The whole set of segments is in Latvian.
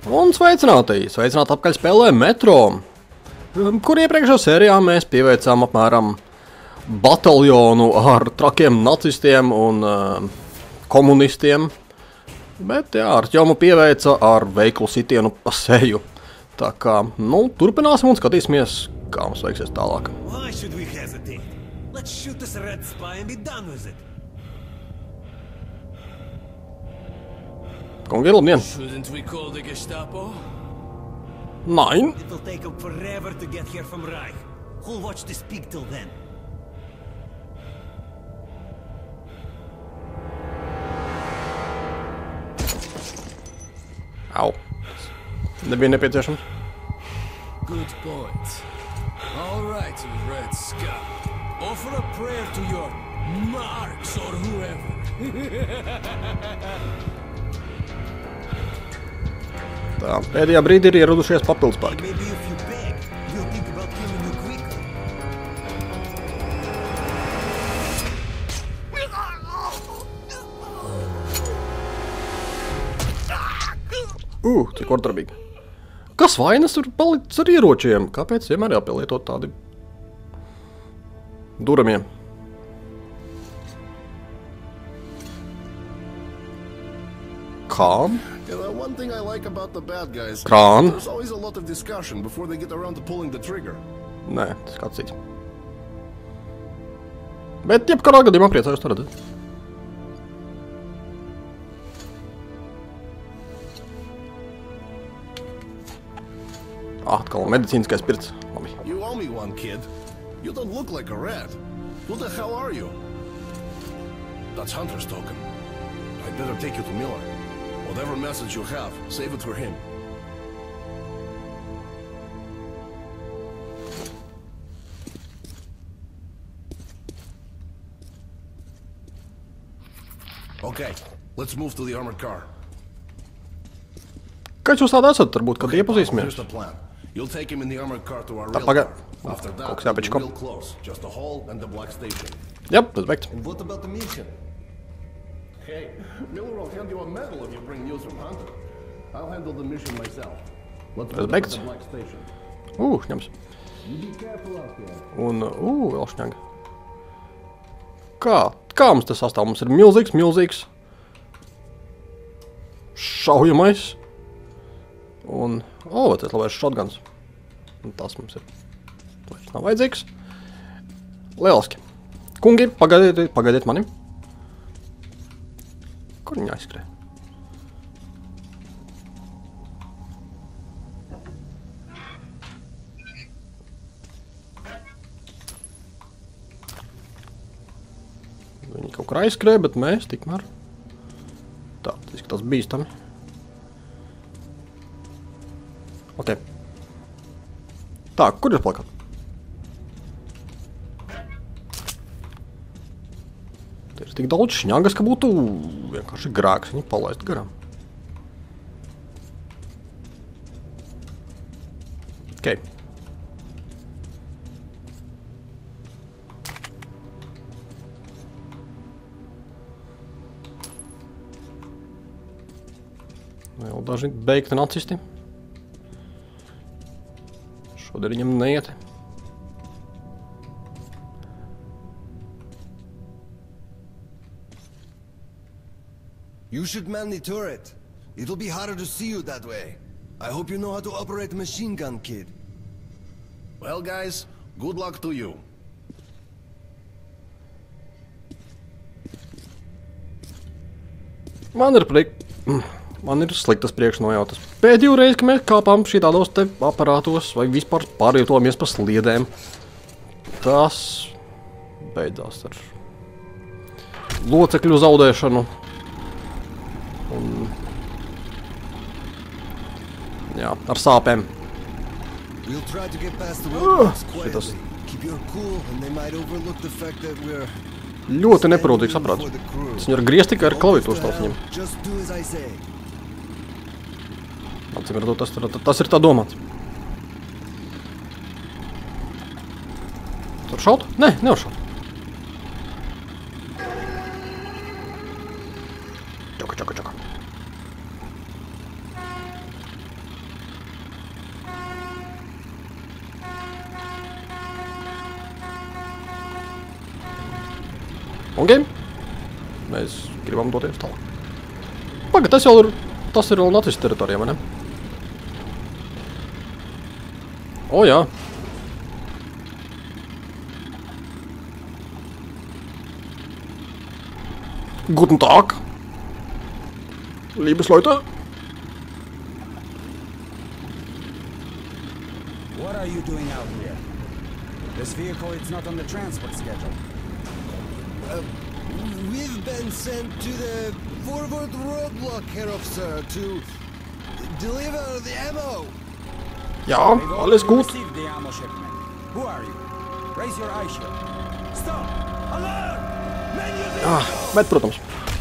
Un sveicināti atpakaļ spēlē Metro, kur iepriekšējā sērijā mēs pieveicām apmēram bataljonu ar trakiem nacistiem un komunistiem. Bet jā, Artjomu pieveica ar veiklu sitienu pa seju. Tā kā, nu, turpināsim un skatīsimies, kā mums veiksies tālāk. Kungi, labdien! Shouldn't we call the Gestapo? Nein! It'll take them forever to get here from Reich. Who'll watch this pig till then? Au. Nebija nepieciešams. Good point. All right, you Red Scum. Offer a prayer to your Marx or whoever. Tā, pēdējā brīdī ir ieradušies papildspēki. Maybe if you beg, we'll think about killing you quicker. Cik vardarbīgi. Kas vainas tur palicis ar ieročiem? Kāpēc vienmēr jāpielietot tādi duramie? Kā? Yeah, one thing I like about the bad guys, Krān. there's always a lot of discussion before they get around to pulling the trigger. Nē, tas kāds cits. Bet jebkurā gadījumā priecājos to redzēt. Atkal medicīniskais pirts. Labi. You owe me one, kid. You don't look like a rat. Who the hell are you? That's Hunter's token. I'd better take you to Miller. Whatever message you have, save it for him. Okay, let's move to the armored car. Kāds jūs tāda esat, varbūt, kad Here's iepazīsimies? the plan. You'll take him in the armored car to our Tā, rail pagaid. car. After that, Kaut kas we'll be jāpečko. real close. Just the hall and the black station. Jā, tas beigts. And what about the mission? Hey, Miller will hand you a medal if you bring news from Hunter. I'll handle the mission myself. Let's meet up at Respect. the black station. Ņems. You be careful out there. Un, vēl šņaga. Kā mums tas sastāv? Mums ir milzīgs šaujamais. Un, tas labais shotguns. Un tas mums ir. Tas nav vajadzīgs. Lieliski. Kungi, pagaidiet mani. Kur viņi aizskrē? Viņi kaut kur aizskrē, bet mēs tikmēr. Tā, tas izskatās bīstami. Ok. Tā, kur ir plakāt? Te ir tik daudz šņagas, ka būtu vienkārši grēks viņu palaist garām. Ok. Vēl daži beigti nacisti. Šodien viņam neiet. You should man the turret. It'll be harder to see you that way. I hope you know how to operate a machine gun, kid. Well, guys, good luck to you. Man ir sliktas priekšnojautas. Pēdējo reizi, kad mēs kāpām šī tādos te aparātos vai vispār pārvietojamies pa sliedēm, tas beidzās ar locekļu zaudēšanu. Un, jā, ar sāpēm. We'll try to get past the roadblocks šitas quietly. Keep your cool, and they might overlook the fact that we're ļoti neprotīgs aprāts. Tas viņu ar griez tikai ar klaviatūru stāv viņam. Just do as I say. Acīm redzot, tas ir tā domāts. Tur šaut? Nē, nevar šaut. Čaka. Ok. Mēs gribam doties tālāk. Pagad, tas ir vēl Natvis teritorijā, vai ne? O, jā. Guten Tag. Liebes Leute. What are you doing out here? This vehicle is not on the transport schedule. We've been sent to the forward roadblock here, officer, to deliver the ammo. Jā, alles gut. Received the ammo shipment. Who are you? Raise your eye shield. Stop! Alert! Bet, protams.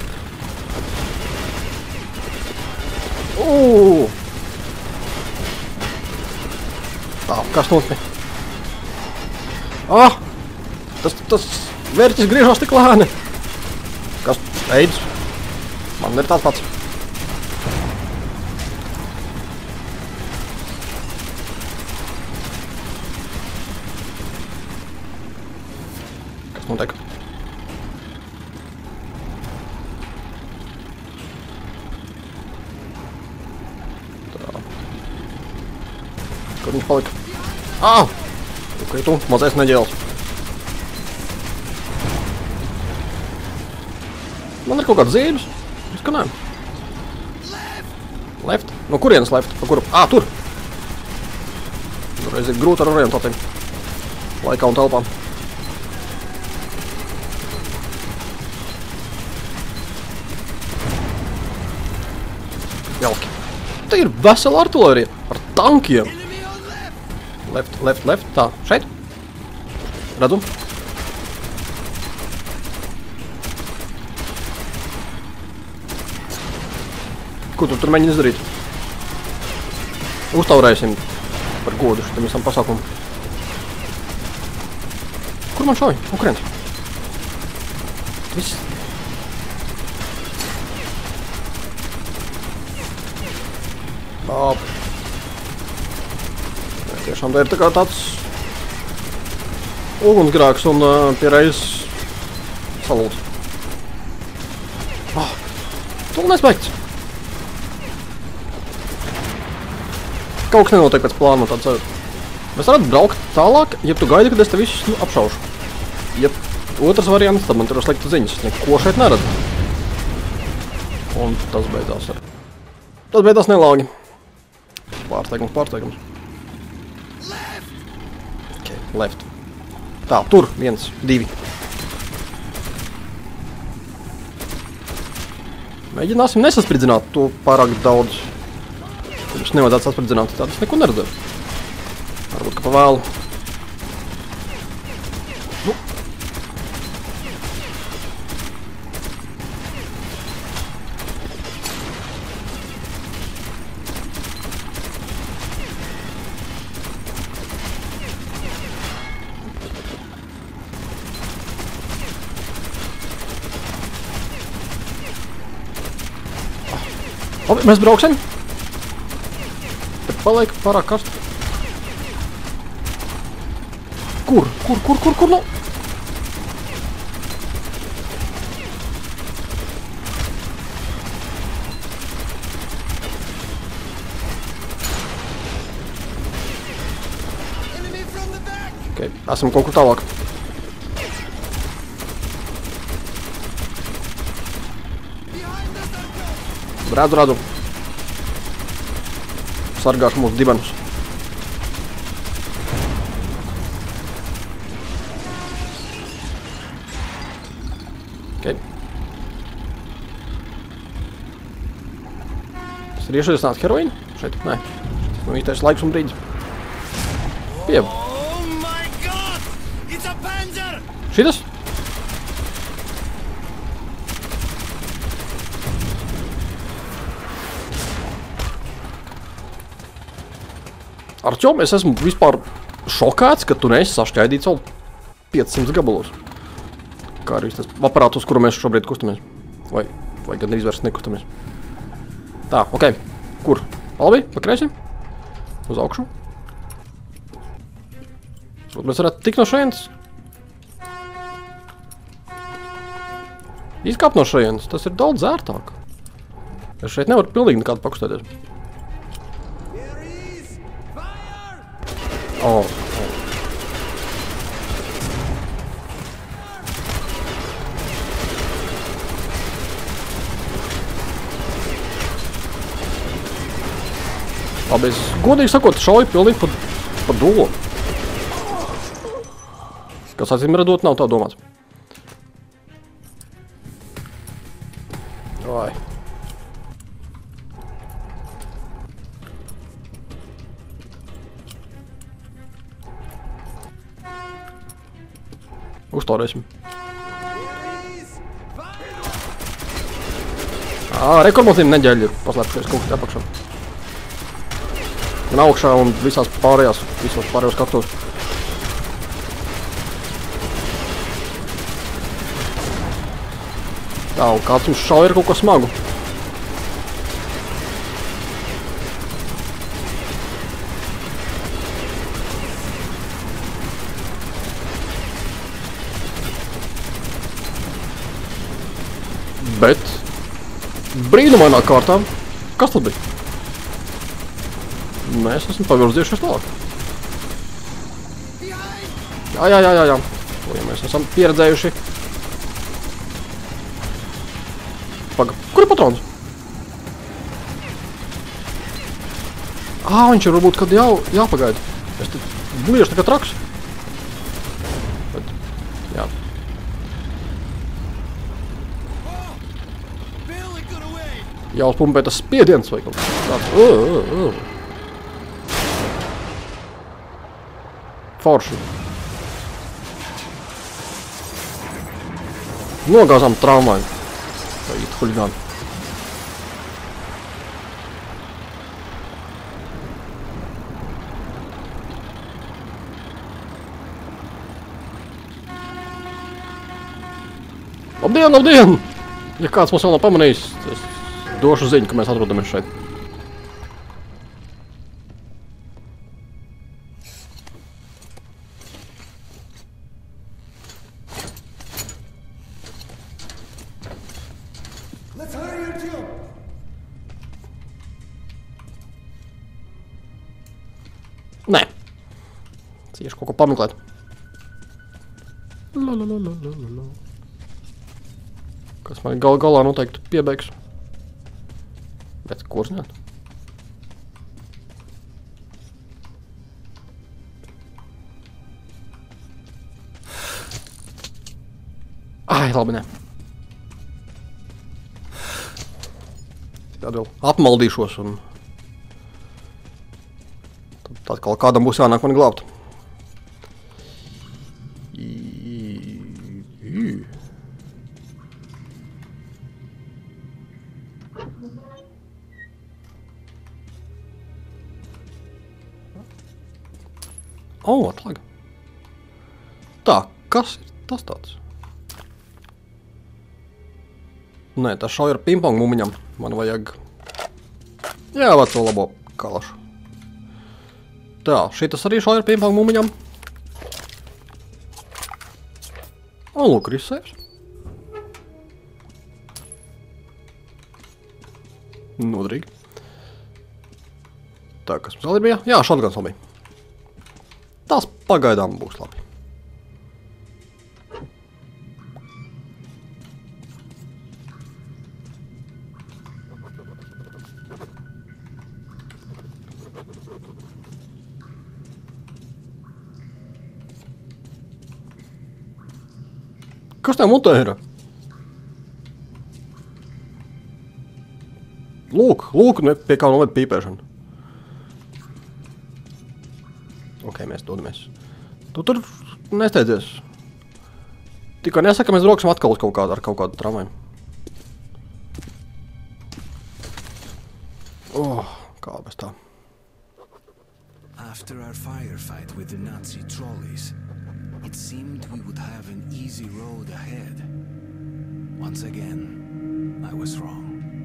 Tā, kas notiek? Tas vērķis griežās tik lēni. Kas steidz? Man ir tāds pats. Kas notiek? Kur viņš palika? Ok, tu, mazais neģēls. Man ir kaut kāds zīmes. Es ka nē. Left? No kurienes left? Pa kuru? Tur! Reiz ir grūti ar orientātiem. Laikā un telpā. Jauki. Te ir vesela artilērija ar tankiem. Left. Tā, šeit. Redzu. Ko tu tur mēģini izdarīt? Uztaurēsim par godu šitam visam pasākumu. Kur man šauj? Ukrient. Viss. Tiešām tā ir tā kā tāds ugunsgrāks un pie reizes salūts. Tūl nesbeigts. Kaut kas nenotiek pēc plānu tāds. Mēs varētu braukt tālāk, ja tu gaidi, kad es te visus apšaušu. Ja otrs variants, tad man tur ir slikta ziņas. Es neko šeit neredzu. Un tas beidzās ar. Tas beidzās nelāgi. Pārsteigums. Left. Tā, tur, 1, 2. Mēģināsim nesaspridzināt to pārāk daudz. Mums nevajadzētu saspridzināt, tad es neko neredzēju. Varbūt, ka pa vēlu. Labi, mēs brauksim. Te paliek pārāk karsti. Kur nu? Ok, esam kaut kur tālāk. Redzu. Sargāšu mūsu dibenus. Ok. Tas ir iešaļasināt heroīnu? Šeit? Nē. Nu, īstais laiks un brīdis. Piev. Oh my god! It's a Panzer! Šitas? Arčom, es esmu vispār šokāts, ka tu neesi sašķaidīts vēl 500 gabalos. Kā arī tas aparāts, uz kuru mēs šobrīd kustamies. Vai gan izvērst nekustamies. Tā, ok. Kur? Labi, pa kreisi? Uz augšu. Mēs varētu tikt no šeit. Izkāpt no šajienes, tas ir daudz ērtāk. Es šeit nevaru pilnīgi nekādu pakustēties. Oh. Labi, es godīgi sakot, šauju pilnīgi pa dolu. Kas acīm redzot nav tā domāts. Vai. Uztaurēsim. Rekord mums neģeļi ir paslēpšies kaut kas apakšā. Un augšā un visos pārējos kaktos. Tā, un kāds mums šauja ir kaut ko smagu. Bet brīnumainā kārtā, kas tad bija? Mēs esam pavirzījušies tālāk. Jā. To, ja mēs esam pieredzējuši. Paga, kur ir patrons? Viņš ir varbūt, kad jāpagaida. Es te bliežu tā kā traks. Bet, jā. Jāuzpumpē tas spiediens vai kaut tāds. Forši. Nogāzām tramvaju. Vai it huligāni. Labdien! Ja kāds mums vēl nav pamanījis, es došu ziņu, ka mēs atrodamies šeit. Nē. Cieši kaut ko pameklēt. Kas man galā noteikti piebeigs. Bet ko zināt? Labi, nē. Tad vēl apmaldīšos un tad kādam būs jānāk mani glābt. Atlaga. Tā, kas ir tas tāds? Nē, tas šauja ar pingpong mumiņam. Man vajag... Jā, veco labo kalašu. Tā, šitas arī šauja ar pingpong mumiņam. Lūk, risēs. Nodrīgi. Tā, kas mums vēl bija? Jā, šotgans vēl bija. Tas pagaidām būs labi. Kas tev mutē ir? Lūk, pie kā noved pīpēšana. Ok, mēs dodamies. Tu tur nesteidzies. Tikai nesaka, mēs broksim atkal uz ar kaut kādu tramvaju. Kā bez tā. After our firefight with the Nazi trolleys, it seemed we would have an easy road ahead. Once again, I was wrong.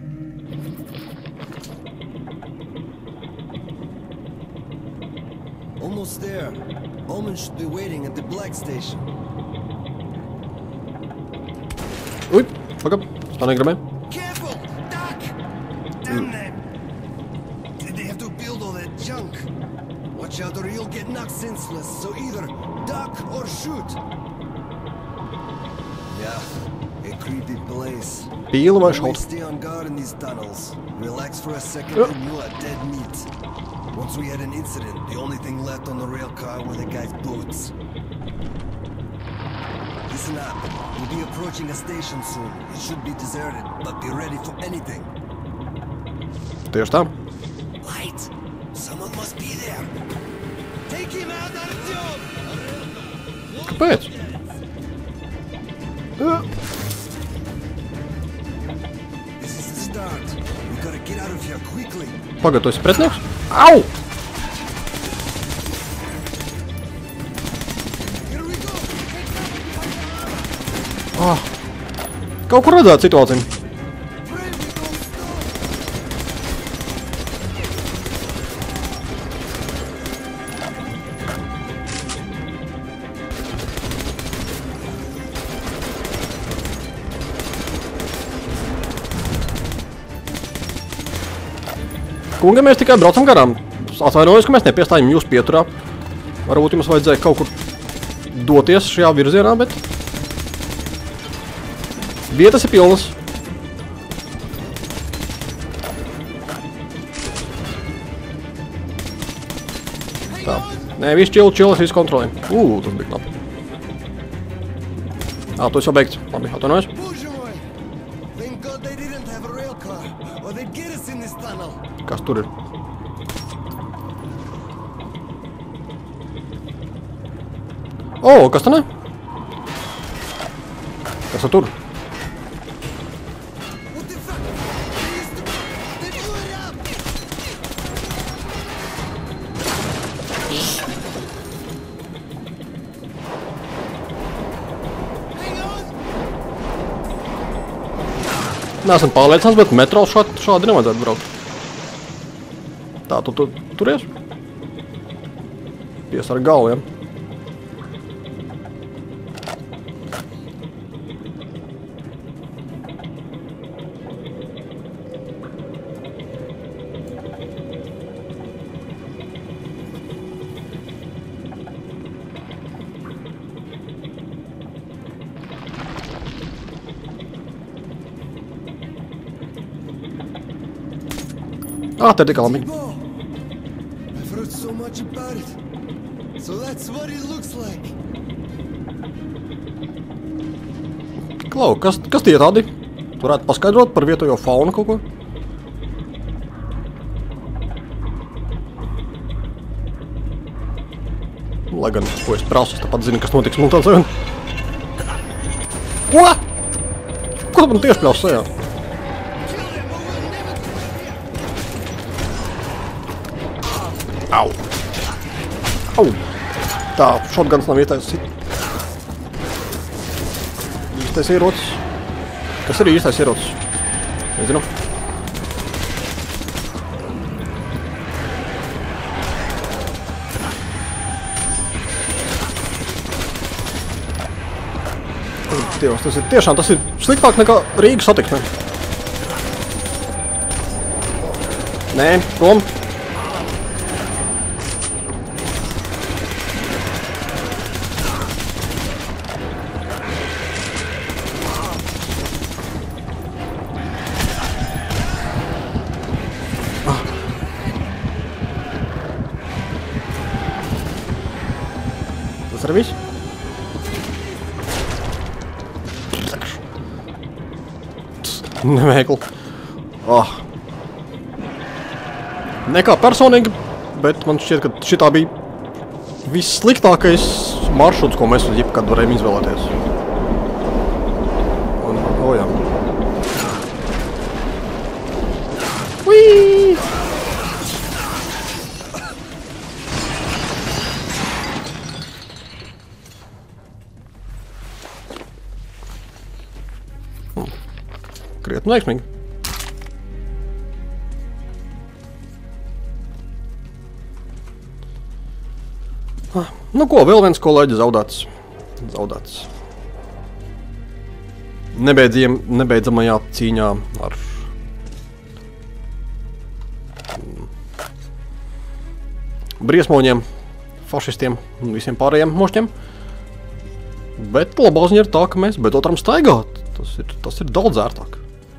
Almost there. Omen should be waiting at the Black Station. Ui, Pagad, tā negribēju. Careful! Duck! Damn them! Did they have to build all that junk? Watch out or you'll get knocked senseless, so either duck or shoot. Yeah, a creepy place. Pīli vai Always šaut? stay on guard in these tunnels. Relax for a second and you are dead meat. Once we had an incident, the only thing left on the rail car were the guy's boots. Listen up. We'll be approaching a station soon. It should be deserted, but be ready for anything. Tieši tā. Light! Someone must be there. Take him out, Artyom! Kāpēc? This is the start. We gotta get out of here quickly. Pagad, tu esi pretinieks? Au! Here we go! Kaut kur redzēt situāciju. Pray we don't stop! Kungi, mēs tikai braucam garām. Atvainojos, ka mēs nepiestājam jūs pieturā. Varbūt jums vajadzēja kaut kur doties šajā virzienā, bet vietas ir pilnas. Tā. Nē, viss čili, es visu kontrolēju. Tas bija knapi. Tu esi jau beigts. Labi, atvainojos. Боже мой! Thank God they didn't have a rail car, or they'd get us in this tunnel. Kas tur ir? Kas tā ne? Kas tur? What the fuck? They blew it up! Hang on! Neesmu pārliecināts, bet metro šādi nevajadzētu braukt. Tā, tu turies? Pies ar galvu, ja? Te ir tik labi. Bo! I've heard so much about it. So that's what it looks like. Klau, kas tie tādi? Tu varētu paskaidrot par vietējo faunu kaut ko? Lai gan, ko es prasu, es tāpat zinu, kas notiks mums tāds. Ko? Ko tu man tieši pļaus sejā? Au! Au! Tā, shotguns nav ietais. Īstais ierocis. Kas ir īstais ierocis? Nezinu. Dievs, tas ir tiešām, tas ir sliktāk nekā Rīgas satiksme. Nē, prom. Tas ir viss. Neveikli. Nekā personīgi, bet man šķiet, ka šitā bija vissliktākais maršruts, ko mēs jebkad varējām izvēlēties. Un, jā. Uii! Krietni veiksmīgi. Nu ko, vēl viens kolēģis zaudēts. nebeidzamajā cīņā ar briesmoņiem, fašistiem un visiem pārējiem mošķiem. Bet labā ziņa ir tā, ka mēs beidzot varam staigāt. Tas ir daudz ērtāk.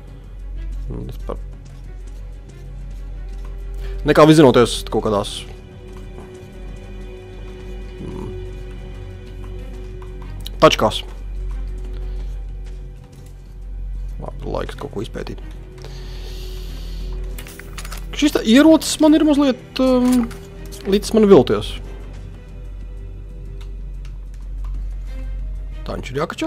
Nekā vizinoties kaut kādās tačkās. Labi, laiks kaut ko izpētīt. Šis ierocis man ir mazliet līdz man vilties. Tā viņš ir jākačā.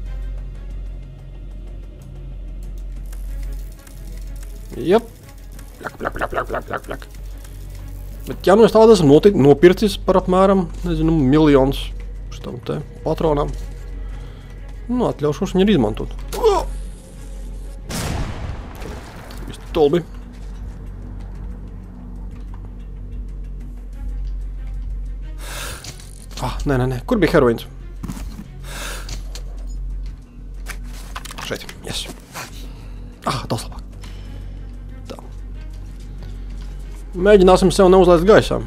Jep. Pļak. Bet ja nu es tādu esmu nopircis par apmēram, nezinu, miljonus šitam te patronām, nu, atļaušos viņu arī izmantot. Viss tolbi. Nē. Kur bija heroīns? Šeit, yes. Daudz labāk. Tā. Mēģināsim sev neuzlaist gaisā.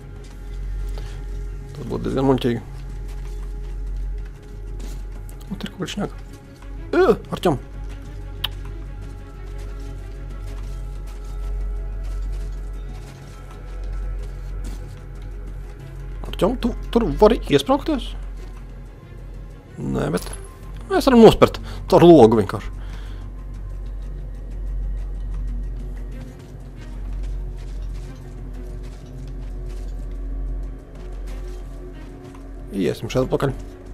Tas būtu diezgan muļķīgi. Un tur kaut kāds šņāk. Arķom. Arķom, tu tur vari iespraukties? Nē, bet mēs varam nospert caur logu vienkārši. Iesim šeit atpakaļ.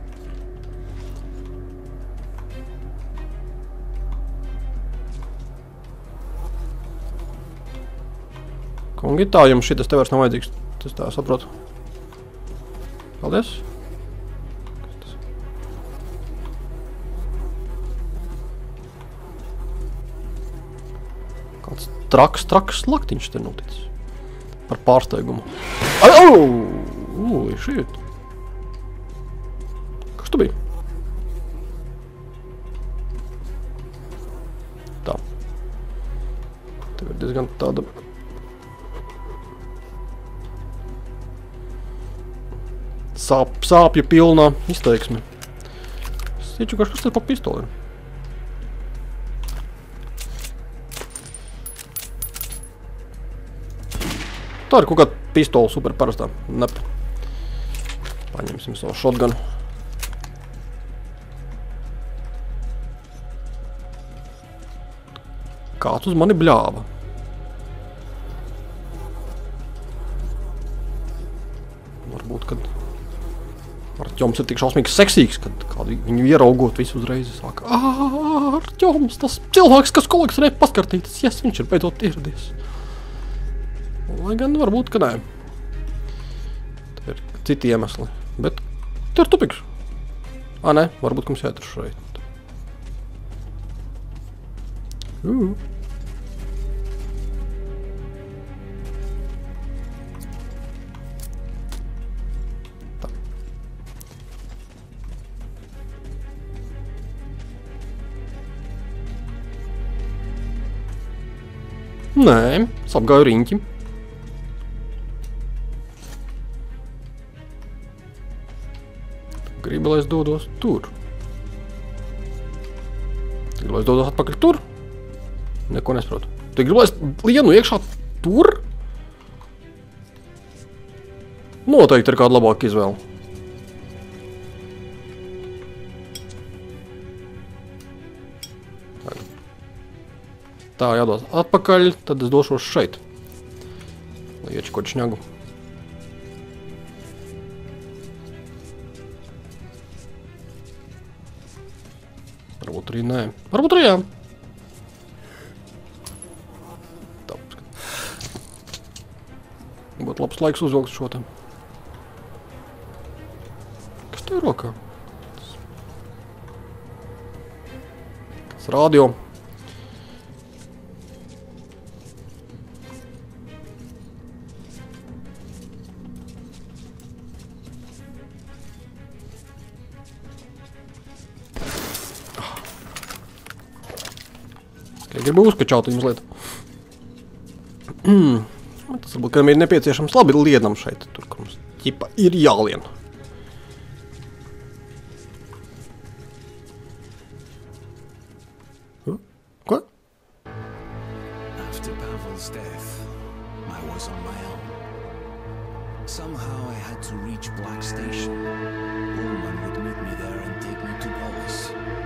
Kungi, tā jums šitas te vairs nav vajadzīgs. Tas tā saprotu. Paldies. Kāds traks laktiņš te noticis. Par pārsteigumu. Šeit. Kas tu biji? Tā. Tev ir diezgan tāda... Sāpju pilnā izteiksme. Es teicu, kas te pa pistoliem. Tā ir kaut kāda pistola super parastā. Nep. Paņemsim savu shotgunu. Kāds uz mani bļāva? Varbūt, kad Arķoms ir tik šausmīgi seksīgs, kad kādu viņu ieraugot visu uzreiz sāka. Arķoms, tas cilvēks, kas kolekcionē paskartītas, viņš ir beidzot ieradies. Lai gan varbūt, ka nē. Tā ir citi iemesli. Bet te ir tupiks. Nē, varbūt, ka mums jāiet šeit. Nē, es apgāju riņķi. Gribu, lai es dodos tur. Gribu, lai es dodos atpakaļ tur. Neko nesaprotu. Tu gribu, lai es lienu iekšā tur? Noteikti ir kāda labāka izvēle. Tā jādos atpakaļ, tad es došos šeit. Lai iečikot šņagu. Varbūt arī nē. Varbūt arī jā. Tā, būtu labs laiks uzvilkt šo te. Kas te ir rokā? Kas radio? Tikai gribu uzkačaut viņu mazliet. Tas varbūt, ka ir nepieciešams labi lienam šeit, tur, kur mums ķipa ir jālien. Ko? After Pavel's death, I was on my own. Somehow I had to reach Black Station. Ullman would meet me there and take me to Polis.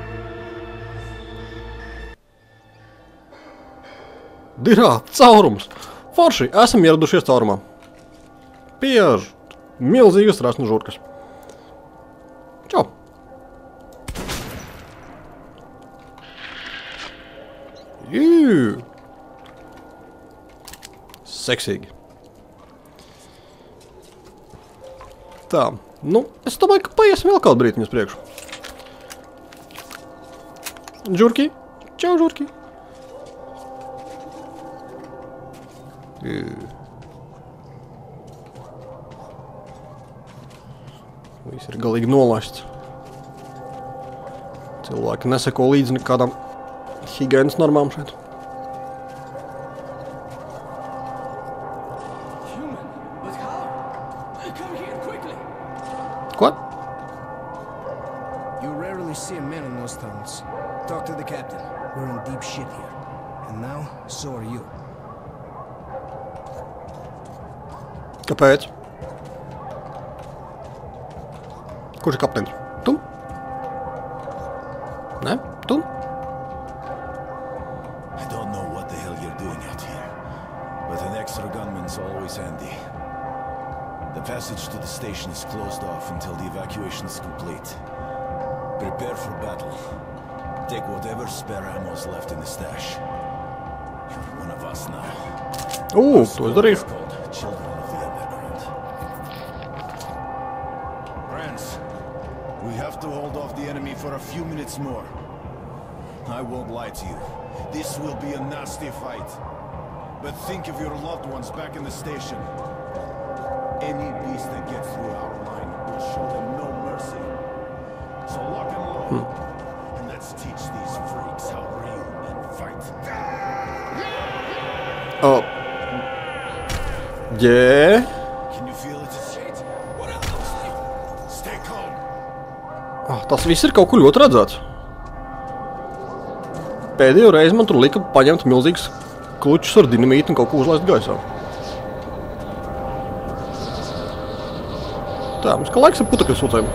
Dirā, caurums! Forši, esam ieradušies caurumā. Piež milzīgas rasnu žurkas. Čau! Jū! Seksīgi. Tā, nu, es domāju, ka paiesim vēl kādu brītiņu uz priekšu. Žurki! Čau, žurki! Viss ir galīgi nolašts. Cilvēki neseko līdzi nekādām higienas normām šeit. Ko? You rarely see a man in those tunnels. Talk to the captain. We're in deep shit here. And now, so are you. Kāpēc? Kurš ir kapteinis? Tu? Ne? Tu? I don't know what the hell you're doing out here, but an extra gunman's always handy. The passage to the station is closed off until the evacuation is complete. Prepare for battle. Take whatever spare ammo is left in the stash. You're one of us now. To es darīju. Children of the underground. Friends, we have to hold off the enemy for a few minutes more. I won't lie to you. This will be a nasty fight. But think of your loved ones back in the station. Any beast that gets through our line will show them no mercy. So lock and load. And let's teach these freaks how real men fight. Yeah. Can you feel it? What else? Stay calm. Tas viss ir kaut kur ļoti redzēts. Pēdējo reizi man tur lika paņemt milzīgs klučus ar dinamītu un kaut ko uzlaist gaisā. Tā, mums kā laiks ar putekļu sūcēm.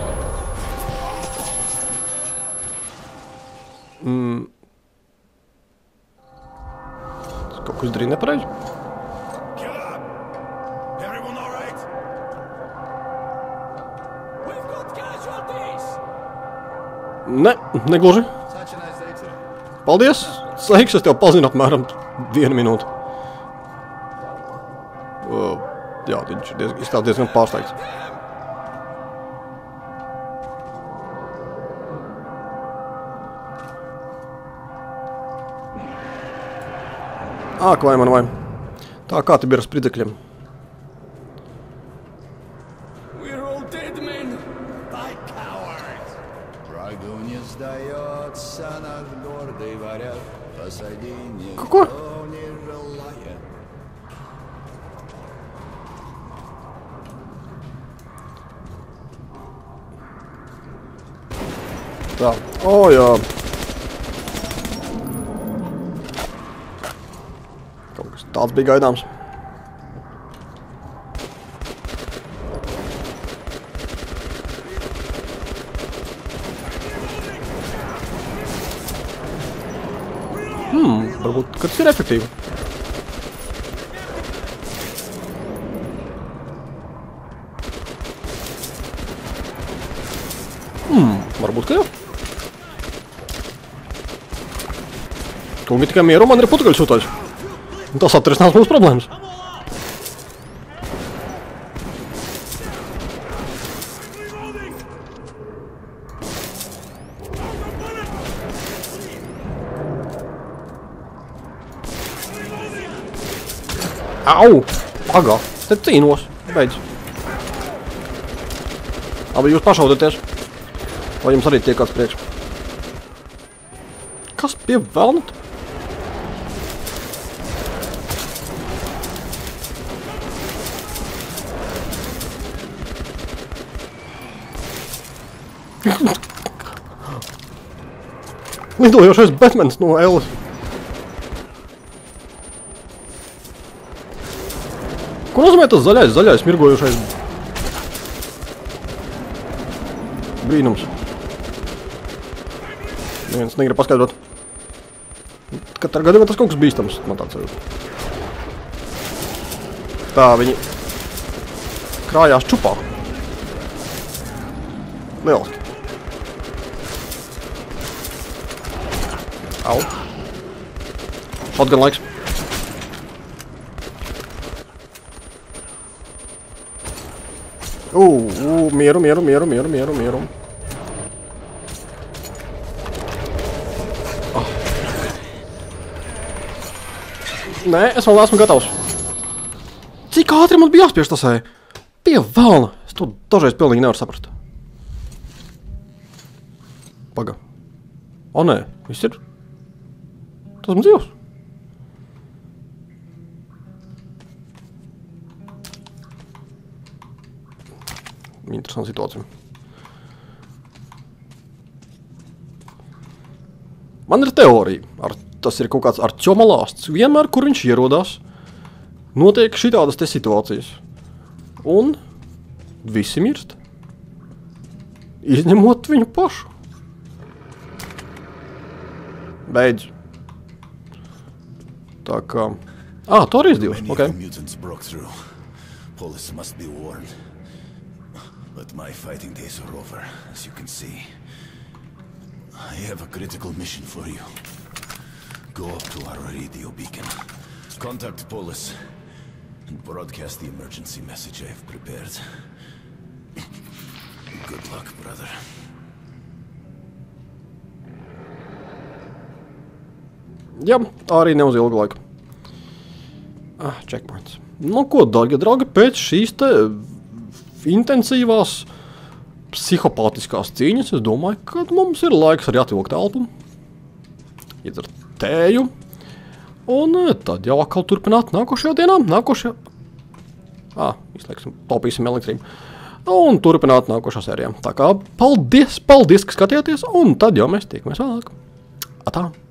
Kaut ko izdarīja nepareizi. Get up! Everyone all right? We've got casualties! Ne, negluži. Paldies! Sveiks, es tev pazinu apmēram 1 minūti. Jā, viņš izstāv diezgan pārsteigts. Vai man vai. Tā kā te bija ar spridzekļiem? We're all dead men! By cowards! Врагу не сдается, наш гордый варяг, посади никто не желая. Tā, jā. Kaut kas tāds bija gaidāms. Varbūt, ka tas ir efektīvi. Varbūt, ka jau. Kungi tikai mieru, man ir putekļu sūtājs. Tas atrisinās mūsu problēmas. Au! Pagā! Te cīnos! Beidz! Abi jūs pašaudaties. Vai jums arī tiek kāds priekš? Kas pie velna? Lidojošais Batmans no Ellis. Ko nozīmē tas zaļais mirgojošais brīnums? Neviens negrib paskaidrot. Katrā gadījumā tas kaut kas bīstams, man tāds sajūta. Tā, viņi krājās čupā. Lieliski. Au. Shotgun laiks. Mieru. Oh. Nē, es vēl neesmu gatavs. Cik ātri man bija jāspiež tasai? Pie velna. Es to dažreiz pilnīgi nevaru saprast. Paga. O, nē, viss ir. Tas man dzīvs. Interesanta situācija. Man ir teorija. Tas ir kaut kāds arķomalāsts. Vienmēr, kur viņš ierodās, notiek šitādas te situācijas. Un visi mirst. Izņemot viņu pašu. Beidz. Tā kā... tu arī izdīvs. Ok. Polis must be warned. But my fighting days are over, as you can see. I have a critical mission for you. Go up to our radio beacon. Contact Polis and broadcast the emergency message I have prepared. Good luck, brother. Jā, arī ne uz ilgu laiku. Checkpoints. Nu ko, dārgie draugi, pēc šīs te intensīvās psihopātiskās cīņas, es domāju, ka mums ir laiks arī atvilkt elpu. Iedzert tēju. Un tad jau atkal turpināt nākošajā dienā. Izslēgsim, taupīsim elektrību. Un turpināt nākošā sērijā. Tā kā paldies, ka skatījāties, un tad jau mēs tiekamies vēlāk. Atā!